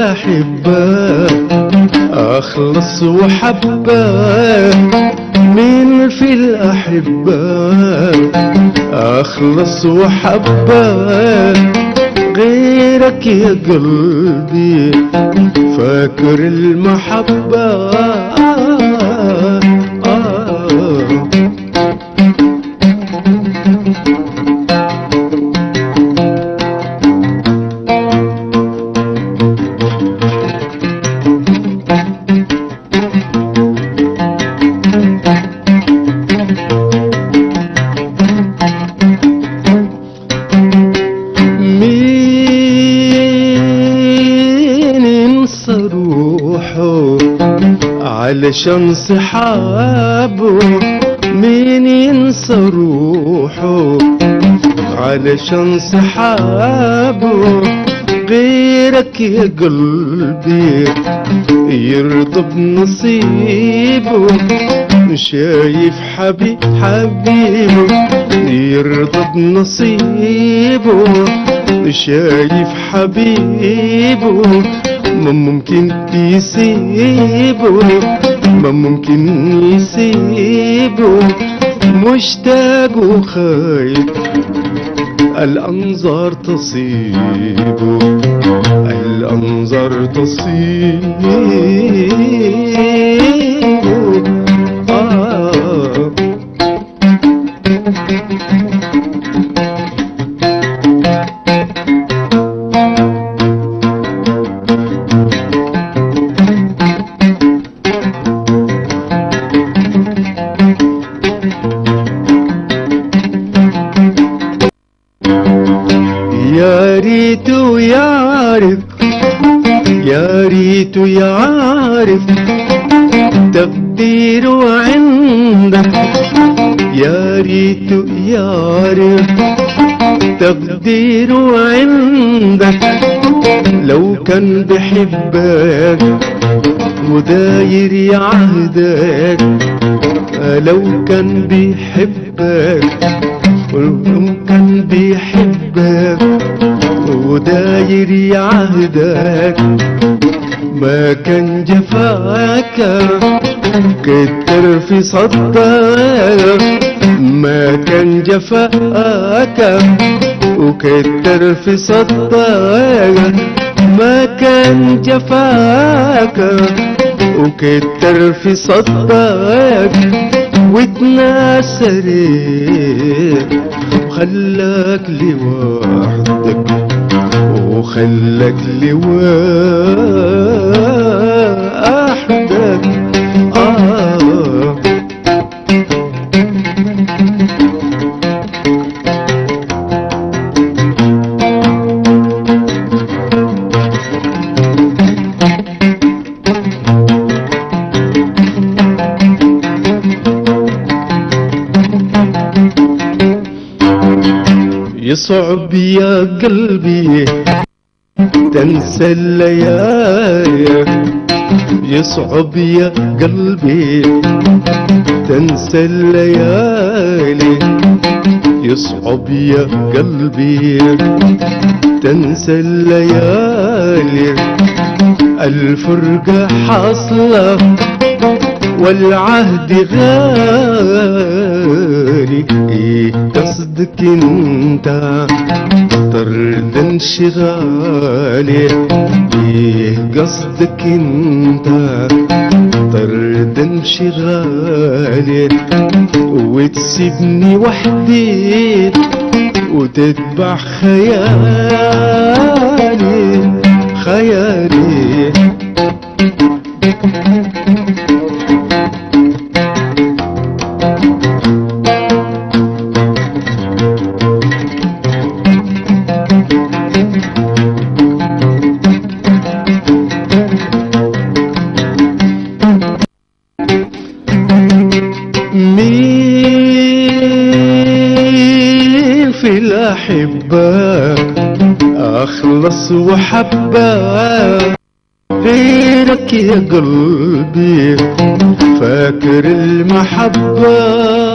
الأحبة أخلص وحبة؟ مين في الأحبة أخلص وحبة غيرك يا قلبي؟ فاكر المحبة علشان صحابه؟ مين ينسى روحه علشان صحابه غيرك يا قلبي؟ يرضى بنصيبه شايف حبيبه يرضى بنصيبه شايف حبيبه ما ممكن يسيبه ما ممكن يسيبه مشتاق وخايف الأنظار تصيبه الأنظار تصيبه يا ريتو يعرف يا ريتو يعرف تقديره عندك يا ريتو يعرف تقديره عندك لو كان بحبك وداير يعهدك لو كان بيحبك لو كان بيحبك وداير يعهدك ما كان جفاك كتر في صدك ما كان جفاك وكتر في صدك ما كان جفاك وكتر في صدك واتناسرت وخلاك لوحدك وخلاك لوحدك يصعب يا قلبي تنسى الليالي يصعب يا قلبي تنسى الليالي يصعب يا قلبي تنسى الليالي الفرقة حاصلة والعهد غالي ايه قصدك انت طرد انشغالي ايه قصدك انت طرد انشغالي وتسيبني وحدي وتتبع خيالي خيالي مين في الأحبة أخلص وحبة غيرك يا قلبي؟ فاكر المحبة